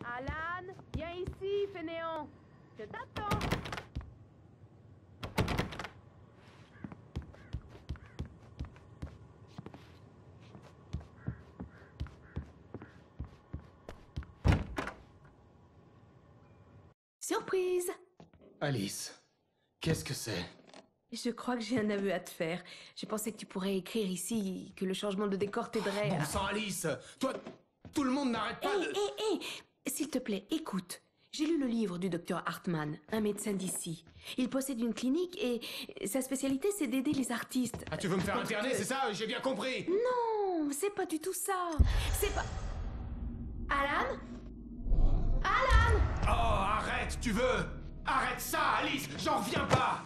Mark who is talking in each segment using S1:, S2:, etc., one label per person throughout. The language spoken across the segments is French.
S1: Alan, viens ici, fainéant. Je t'attends.
S2: Surprise!
S3: Alice, qu'est-ce que c'est?
S2: Je crois que j'ai un aveu à te faire. Je pensais que tu pourrais écrire ici que le changement de décor t'aiderait
S3: Bon
S2: à...
S3: sang, Alice! Toi, tout le monde n'arrête pas de...
S2: S'il te plaît, écoute. J'ai lu le livre du docteur Hartman, un médecin d'ici. Il possède une clinique et sa spécialité, c'est d'aider les artistes.
S3: Ah, tu veux me faire interner, c'est ça? J'ai bien compris!
S2: Non, c'est pas du tout ça. C'est pas... Alan? Alan!
S3: Oh, arrête, tu veux! Arrête ça, Alice! J'en reviens pas!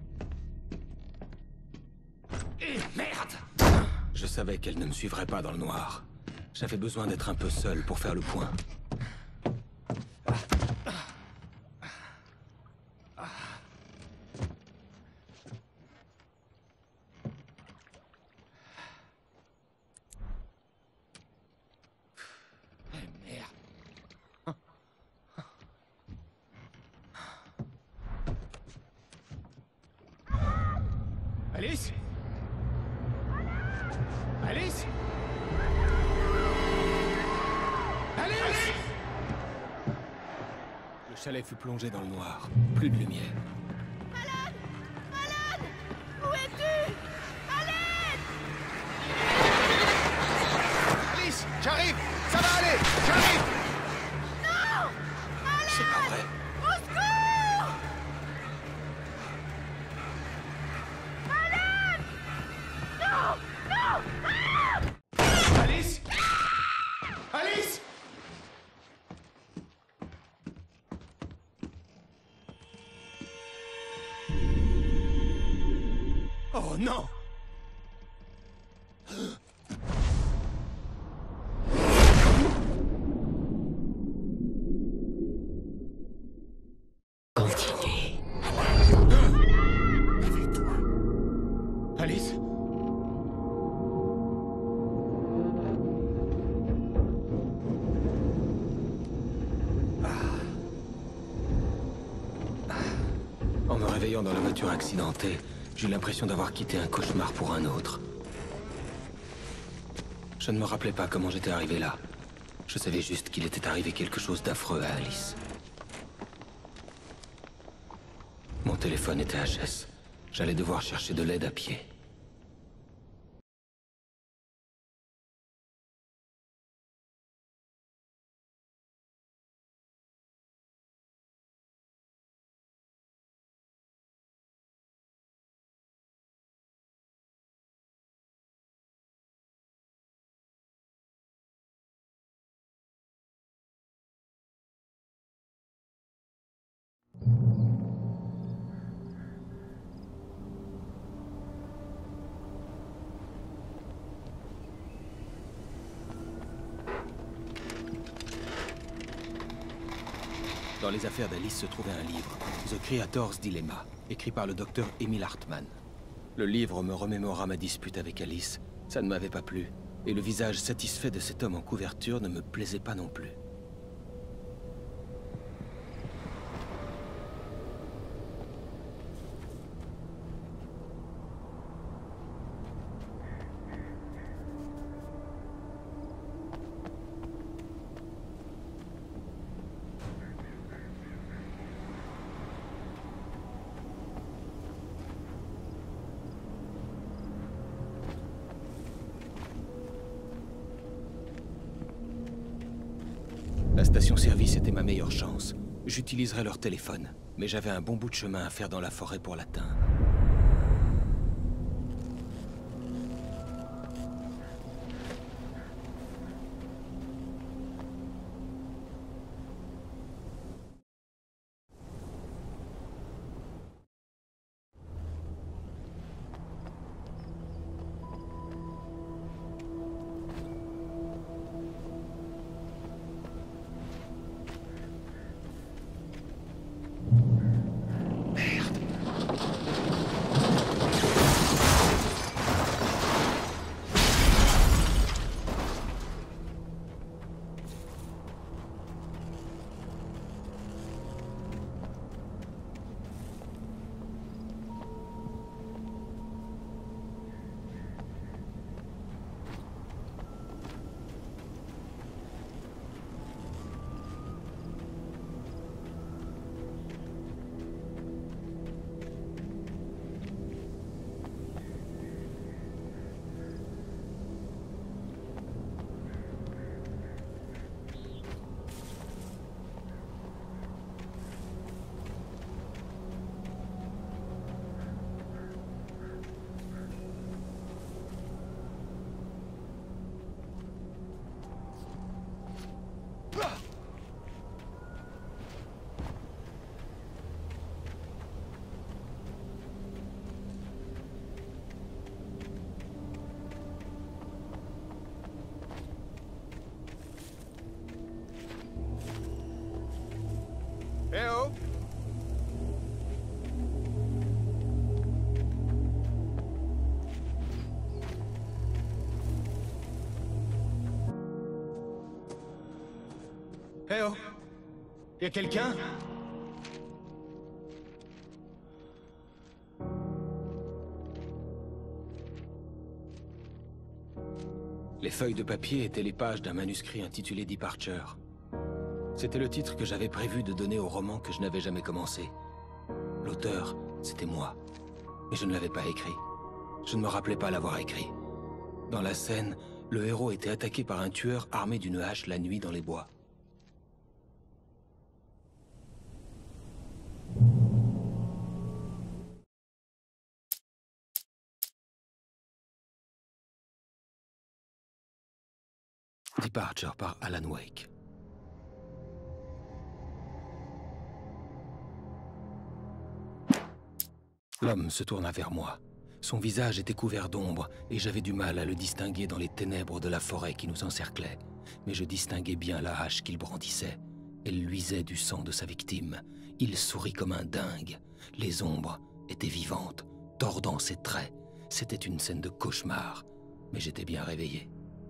S3: Et merde! Je savais qu'elle ne me suivrait pas dans le noir. J'avais besoin d'être un peu seul pour faire le point. Alice? Alice? Alice? Le chalet fut plongé dans le noir. Plus de lumière.
S1: Alan! Alan! Où es-tu? Alan!
S3: Alice, j'arrive! Ça va aller! J'arrive!
S1: Non! Alan!
S3: C'est pas vrai.
S1: Au secours! Alan! Non! Non! Ah!
S3: Alice? Alice? Oh non!
S2: Continue.
S3: Alice? En me réveillant dans la voiture accidentée, j'ai eu l'impression d'avoir quitté un cauchemar pour un autre. Je ne me rappelais pas comment j'étais arrivé là. Je savais juste qu'il était arrivé quelque chose d'affreux à Alice. Mon téléphone était HS. J'allais devoir chercher de l'aide à pied. Dans les affaires d'Alice se trouvait un livre, The Creator's Dilemma, écrit par le docteur Emil Hartman. Le livre me remémora ma dispute avec Alice. Ça ne m'avait pas plu, et le visage satisfait de cet homme en couverture ne me plaisait pas non plus. La station-service était ma meilleure chance. J'utiliserais leur téléphone, mais j'avais un bon bout de chemin à faire dans la forêt pour l'atteindre. Eh oh! Eh oh! Y'a quelqu'un? Les feuilles de papier étaient les pages d'un manuscrit intitulé Departure. C'était le titre que j'avais prévu de donner au roman que je n'avais jamais commencé. L'auteur, c'était moi. Mais je ne l'avais pas écrit. Je ne me rappelais pas l'avoir écrit. Dans la scène, le héros était attaqué par un tueur armé d'une hache la nuit dans les bois. Departure par Alan Wake. L'homme se tourna vers moi. Son visage était couvert d'ombre, et j'avais du mal à le distinguer dans les ténèbres de la forêt qui nous encerclait. Mais je distinguais bien la hache qu'il brandissait. Elle luisait du sang de sa victime. Il sourit comme un dingue. Les ombres étaient vivantes, tordant ses traits. C'était une scène de cauchemar, mais j'étais bien réveillé.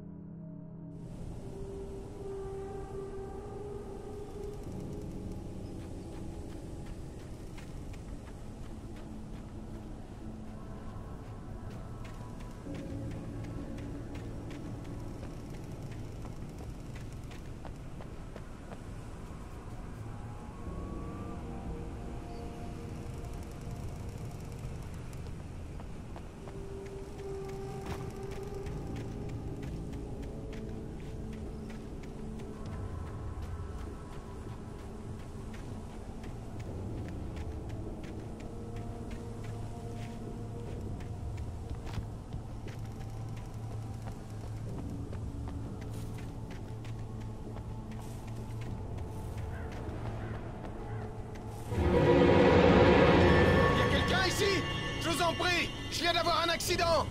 S3: Je viens d'avoir un accident!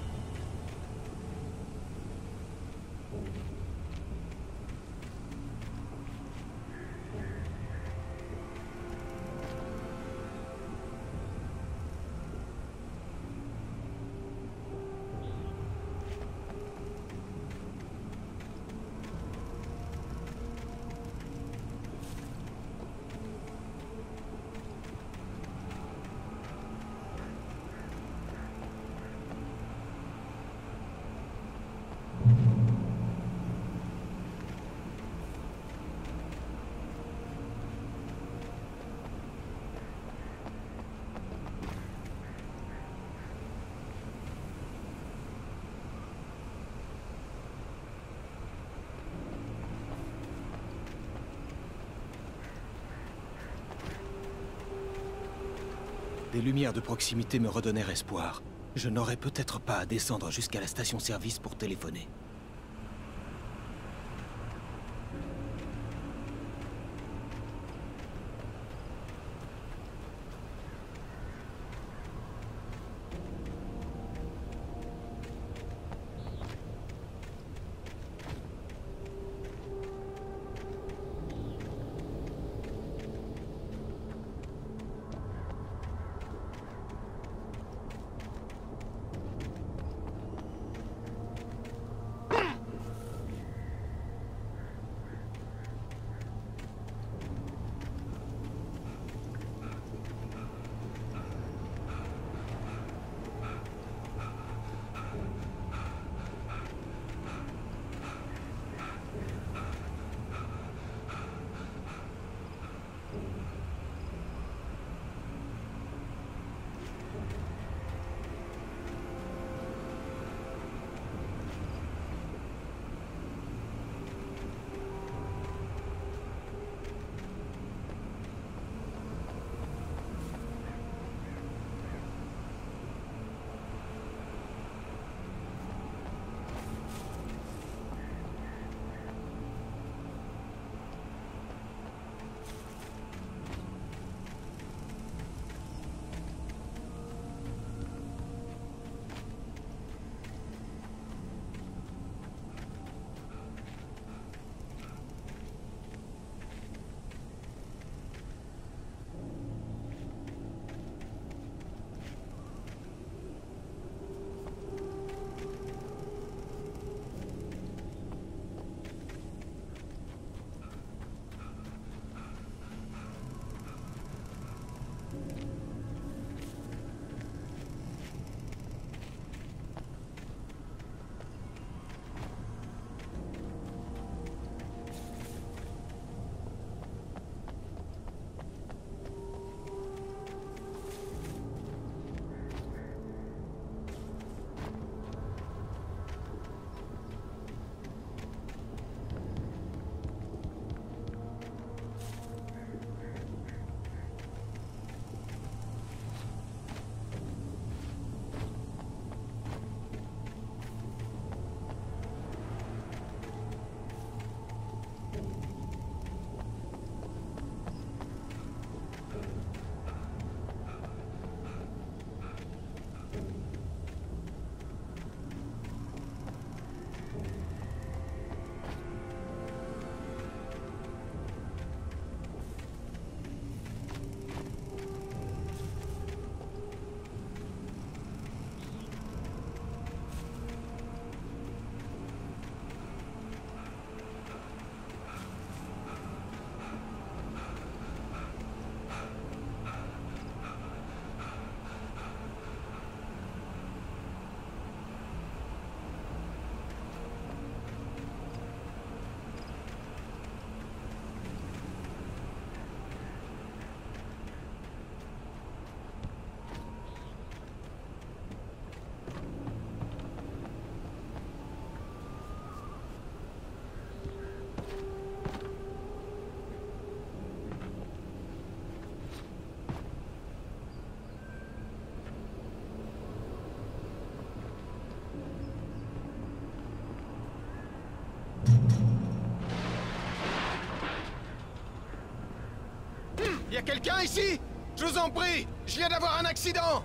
S3: Des lumières de proximité me redonnèrent espoir. Je n'aurais peut-être pas à descendre jusqu'à la station-service pour téléphoner. Y a quelqu'un ici? Je vous en prie, je viens d'avoir un accident!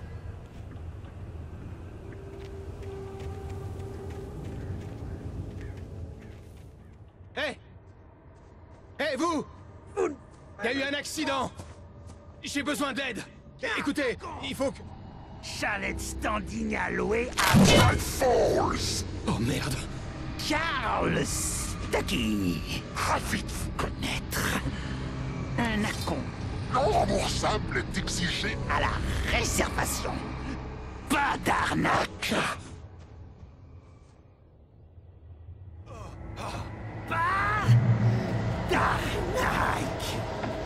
S3: Hé! Hé, vous! Y a eu un accident! J'ai besoin d'aide! Écoutez, il faut que...
S4: Chalet standing alloué à Bright Falls.
S3: Oh merde!
S4: Charles Stucky. Ravi de vous connaître. Un acompte
S5: Non-remboursable est exigé.
S4: à la réservation. Pas d'arnaque. Pas d'arnaque.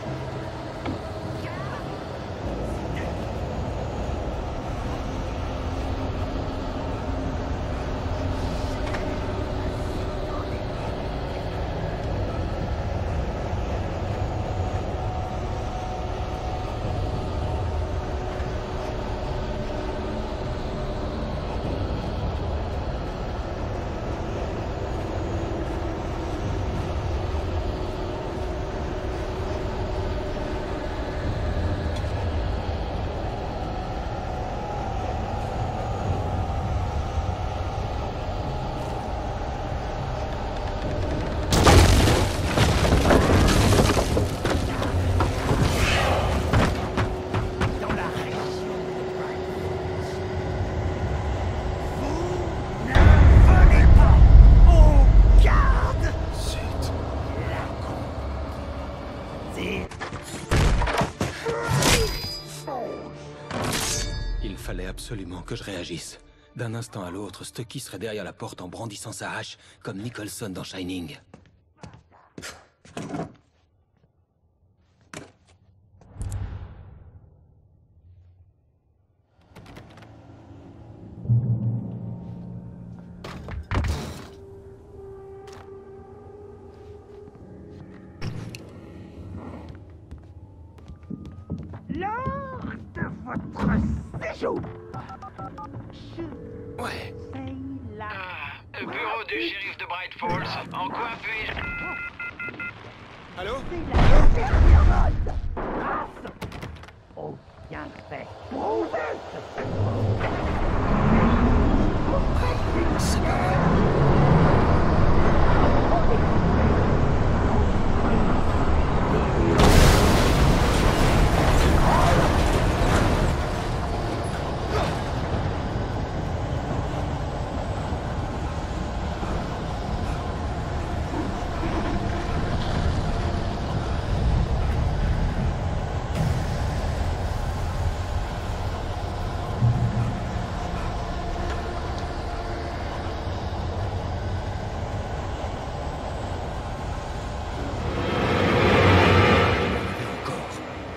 S4: Dans la région de Bright Falls. Vous ne venez pas aux gardes.
S3: Zut.
S4: C'est
S3: Il fallait absolument que je réagisse. D'un instant à l'autre, Stucky serait derrière la porte en brandissant sa hache, comme Nicholson dans Shining.
S4: lors de votre séjour. Je
S3: Ouais.
S4: paye la...
S6: Bureau du shérif de Bright Falls. En quoi puis-je...
S3: Allô?
S4: C'est la dernière mode. Grâce au bienfait prouvé de cette
S3: C'est pas vrai. Encore.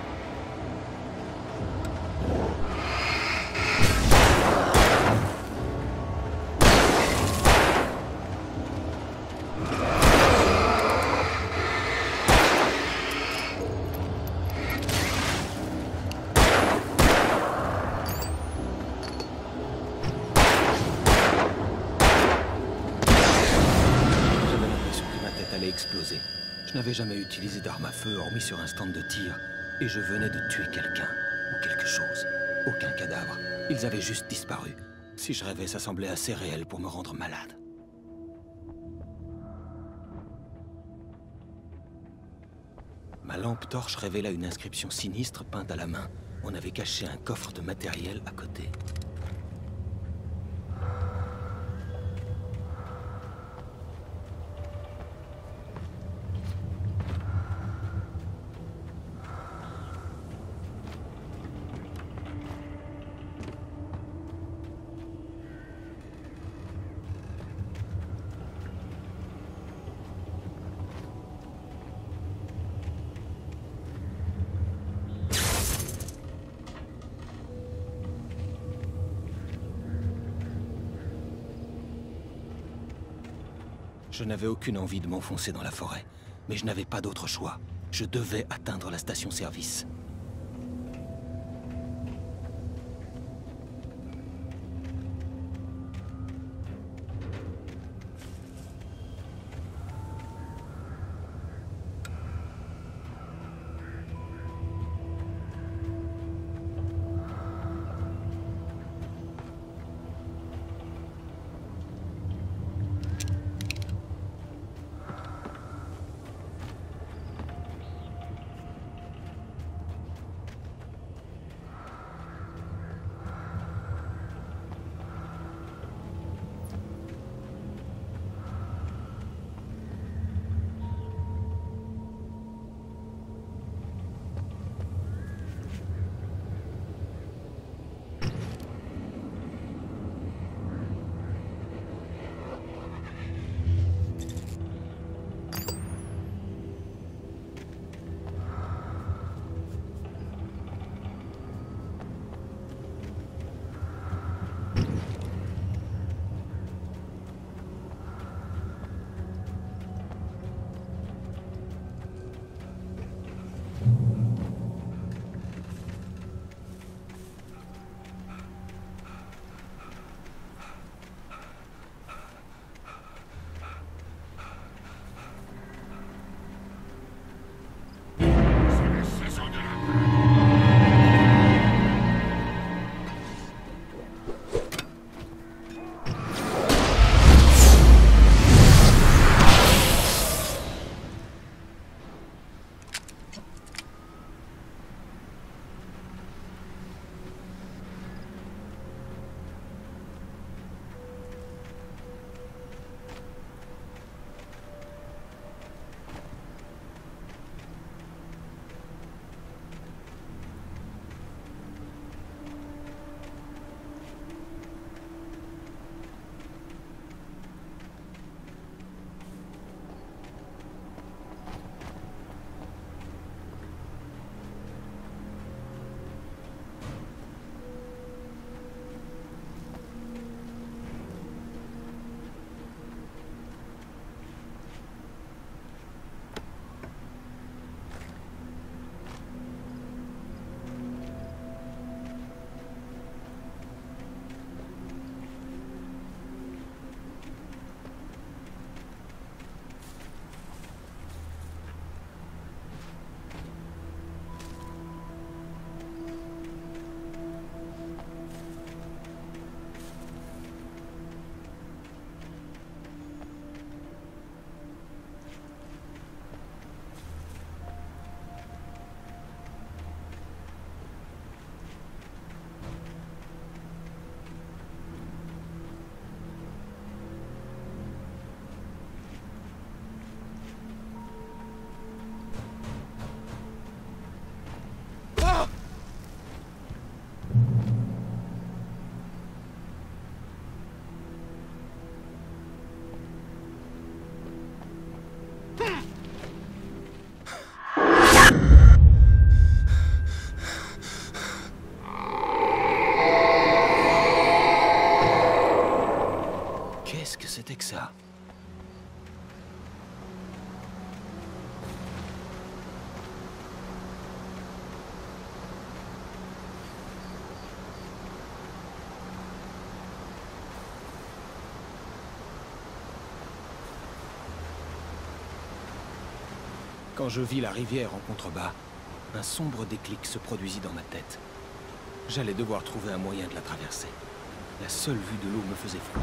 S3: J'avais l'impression que ma tête allait exploser. Je n'avais jamais utilisé d'arme à feu hormis sur un stand de tir. Et je venais de tuer quelqu'un. Ou quelque chose. Aucun cadavre. Ils avaient juste disparu. Si je rêvais, ça semblait assez réel pour me rendre malade. Ma lampe torche révéla une inscription sinistre peinte à la main. On avait caché un coffre de matériel à côté. Je n'avais aucune envie de m'enfoncer dans la forêt, mais je n'avais pas d'autre choix. Je devais atteindre la station-service. Quand je vis la rivière en contrebas, un sombre déclic se produisit dans ma tête. J'allais devoir trouver un moyen de la traverser. La seule vue de l'eau me faisait froid.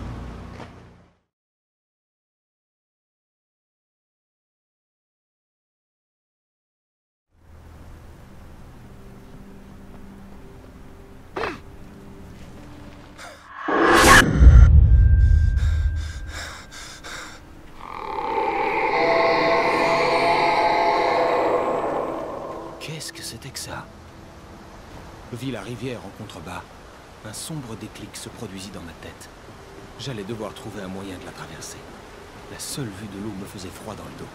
S3: Qu'est-ce que c'était que ça? Je vis la rivière en contrebas. Un sombre déclic se produisit dans ma tête. J'allais devoir trouver un moyen de la traverser. La seule vue de l'eau me faisait froid dans le dos.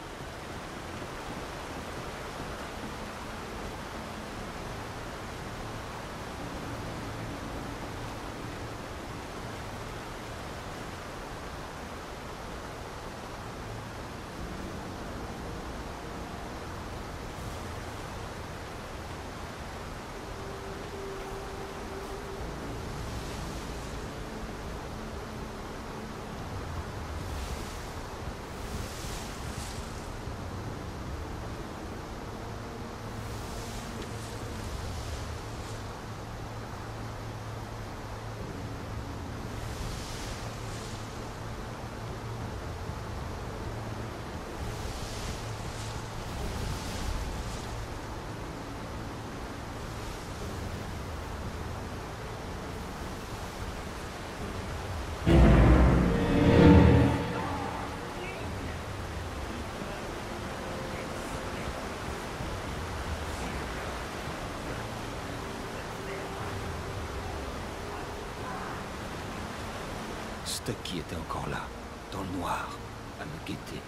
S3: Stucky était encore là, dans le noir, à me guetter.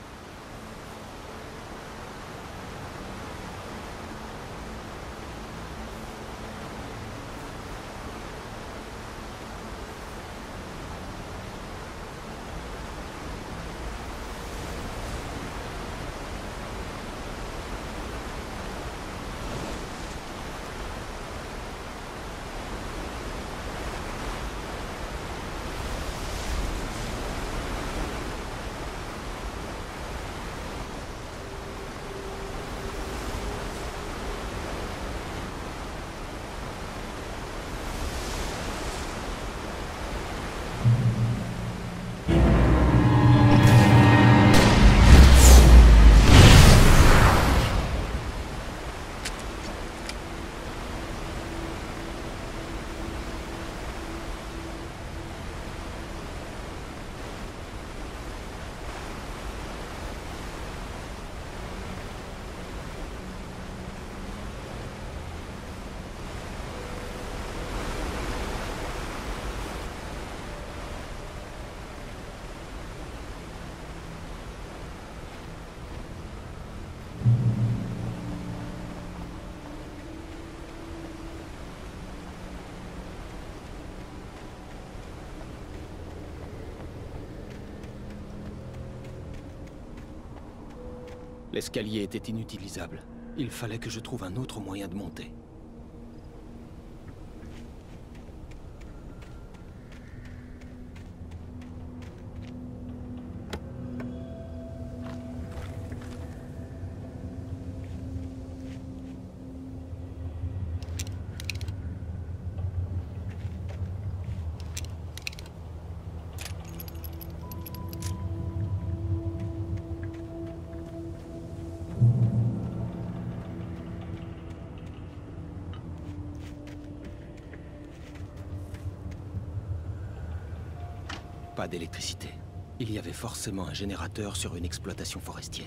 S3: L'escalier était inutilisable. Il fallait que je trouve un autre moyen de monter. Pas d'électricité. Il y avait forcément un générateur sur une exploitation forestière.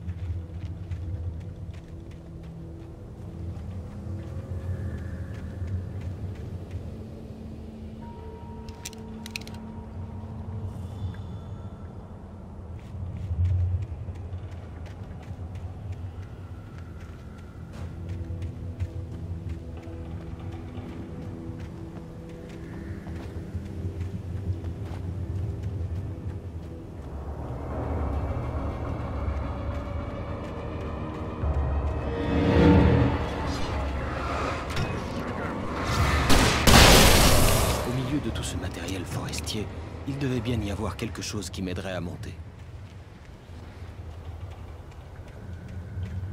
S3: De tout ce matériel forestier, il devait bien y avoir quelque chose qui m'aiderait à monter.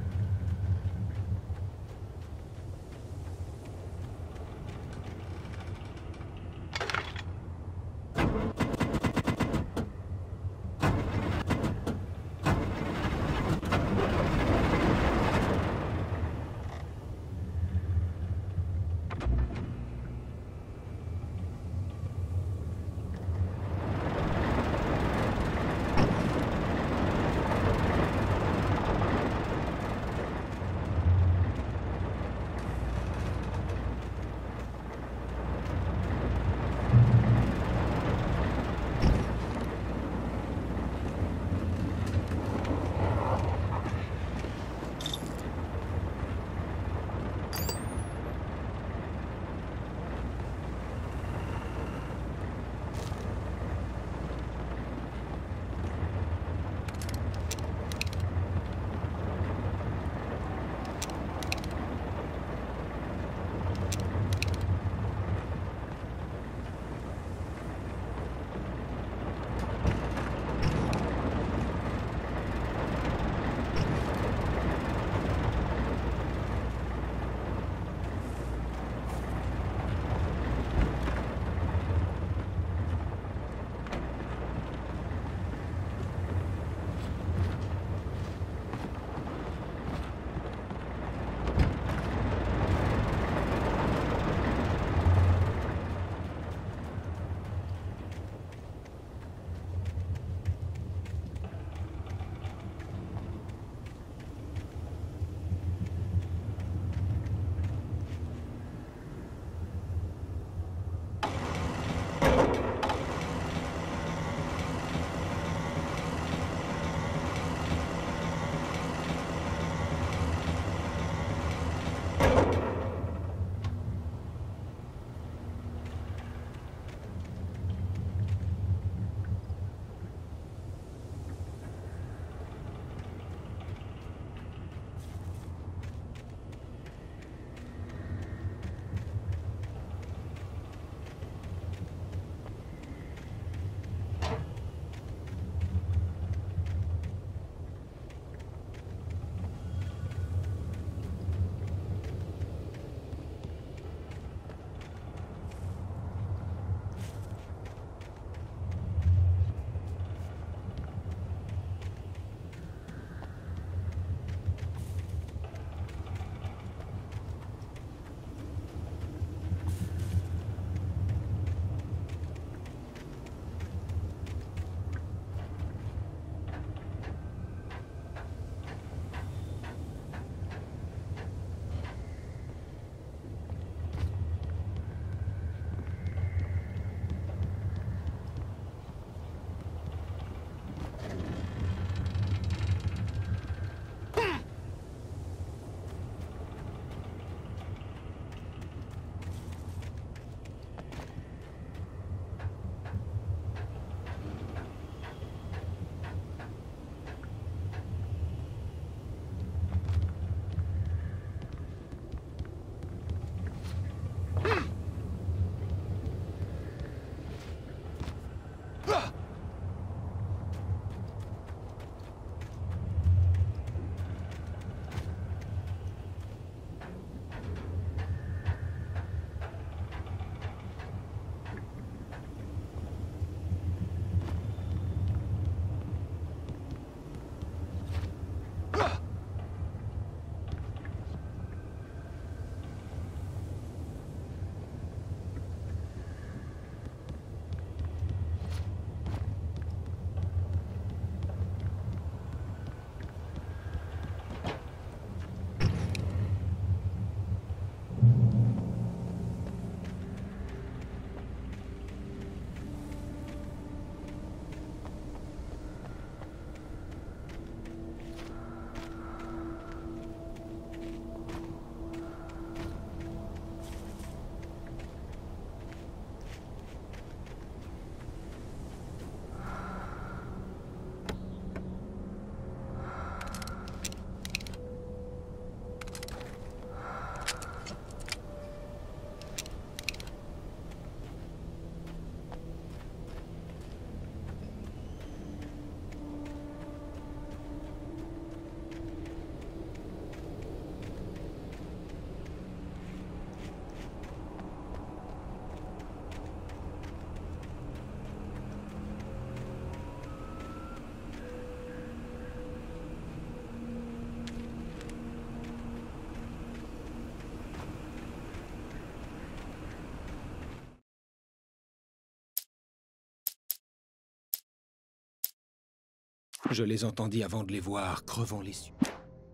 S3: Je les entendis avant de les voir, crevant les yeux.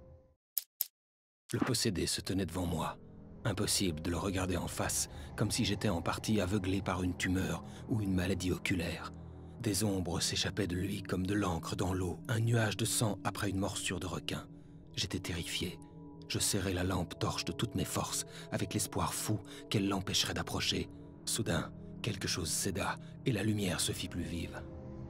S3: Le possédé se tenait devant moi. Impossible de le regarder en face, comme si j'étais en partie aveuglé par une tumeur ou une maladie oculaire. Des ombres s'échappaient de lui comme de l'encre dans l'eau, un nuage de sang après une morsure de requin. J'étais terrifié. Je serrai la lampe torche de toutes mes forces, avec l'espoir fou qu'elle l'empêcherait d'approcher. Soudain, quelque chose céda, et la lumière se fit plus vive.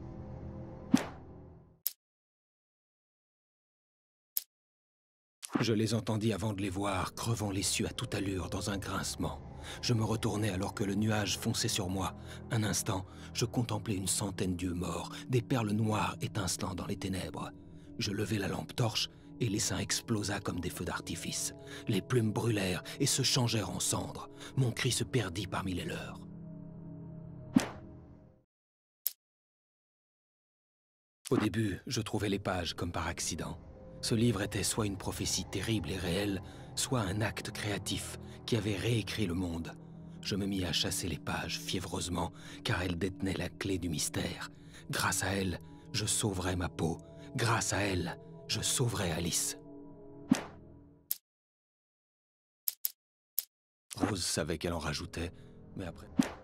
S3: Je les entendis avant de les voir, crevant les cieux à toute allure dans un grincement. Je me retournai alors que le nuage fonçait sur moi. Un instant, je contemplais une centaine d'yeux morts, des perles noires étincelant dans les ténèbres. Je levai la lampe torche et l'essaim explosa comme des feux d'artifice. Les plumes brûlèrent et se changèrent en cendres. Mon cri se perdit parmi les leurs. Au début, je trouvais les pages comme par accident. Ce livre était soit une prophétie terrible et réelle, soit un acte créatif qui avait réécrit le monde. Je me mis à chasser les pages fiévreusement, car elles détenaient la clé du mystère. Grâce à elles, je sauverais ma peau. Grâce à elles, je sauverais Alice. Rose savait qu'elle en rajoutait, mais après...